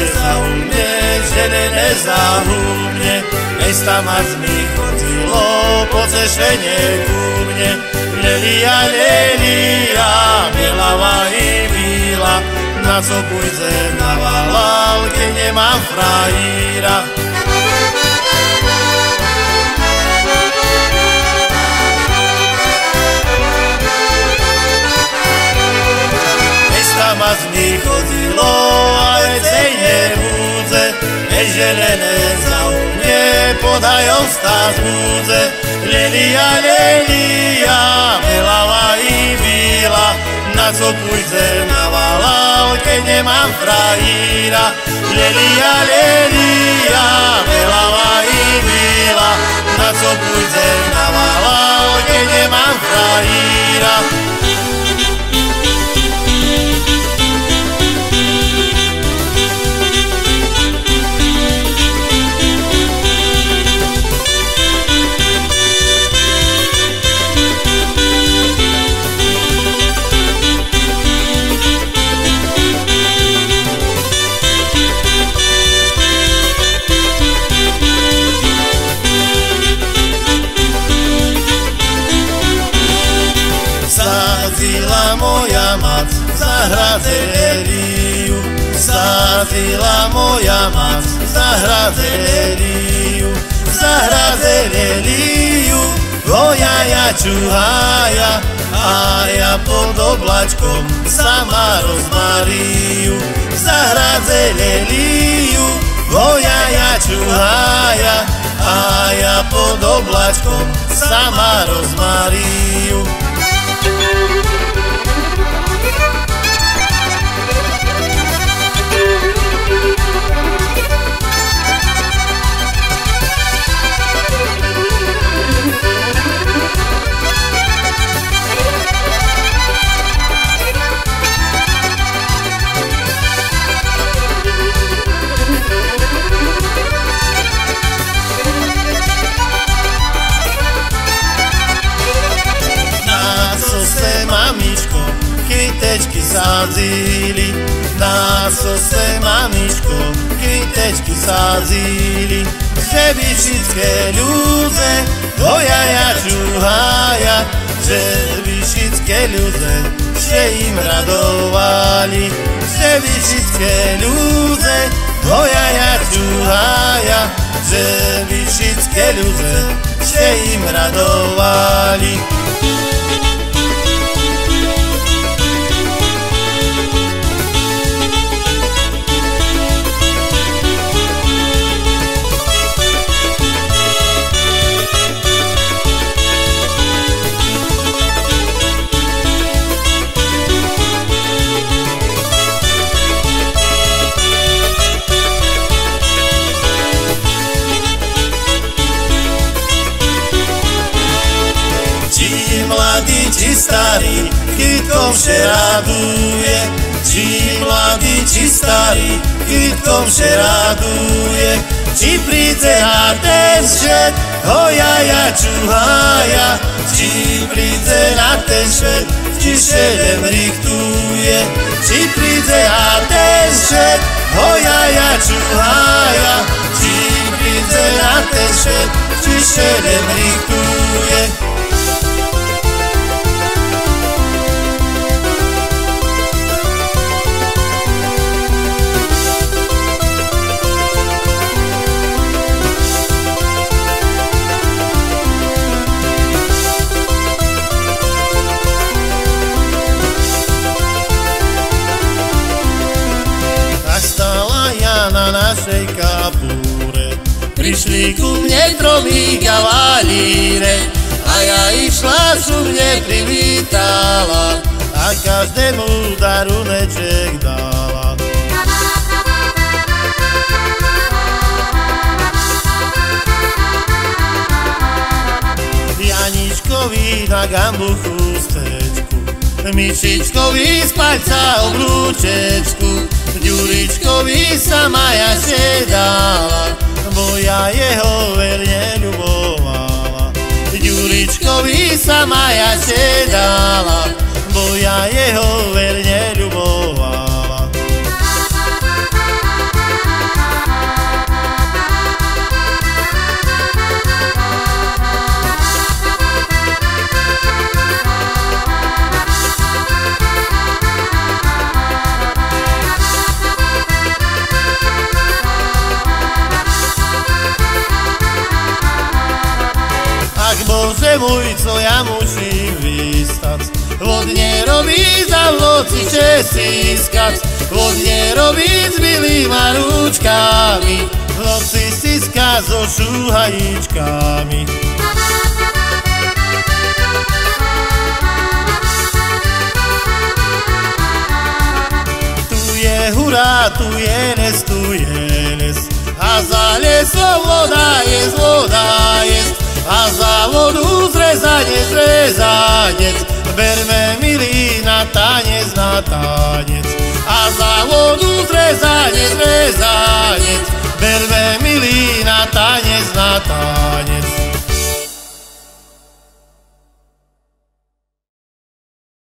nezahubne, mesta ma mi chodilo po cešenie ku mne. Lelia, lelia, bielava i bíla, na co pôjdem na valal, keď nemám frajíra. Mesta ma mi chodilo a vecej nebudze, želené zaumne podajú stát múdze. Lelia, lelia, bielava i bíla, na co pôjdem na valal, keď nemám frajíra. Lelia, lelia, bielava i bíla, na co pôjdem na valal, keď nemám frajíra. Sadzila moja mac v zahradze leliu, sadzila moja mac v zahradze leliu, v zahradze leliu, vojaja čuhaja, a ja pod oblačkom sama rozmariju. V zahradze leliu, vojaja čuhaja, a ja pod oblačkom sama rozmariju. Kvitečky sadzili, na co se mamičko kvitečky sadzili, že by všetké ľudze vojaja čuhaja, že by všetké ľudze že im radovali, že by všetké ľudze vojaja čuhaja, že by všetké ľudze že im radovali. Mladý či starý, kytkom vše raduje. Či mladý či starý, kytkom vše raduje. Či príde na ten svet, hojaja čuhaja. Či príde na ten svet, tiše len richtuje. Či príde na ten svet, hojaja čuhaja. Či príde na ten svet, tiše len richtuje. Na našej kapúre prišli ku mne tromi kavalíre, a ja išla, čo mne privítala a každému daruneček dala. Janičkovi na gambu chustečku, Mišičkovi z palca oblúčečku, Ďuričkovi sa Maja dala, bo ja jeho verne ľubovala. Ďuričkovi sa Maja dala, bo ja jeho verne ľubovala. môj, co ja musím vystať. Vodne robiť a v noci česi skať, vodne robiť s milýma rúčkami, v noci stiskať so šúhajíčkami. Tu je hurá, tu je nes, a za lesom voda jest, a za vodu zrezanec, berme milý na tanec, a za vodu zrezanec, berme milý na tanec,